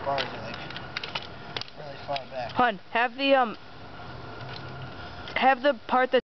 bars are like really far back. Hun, have the part that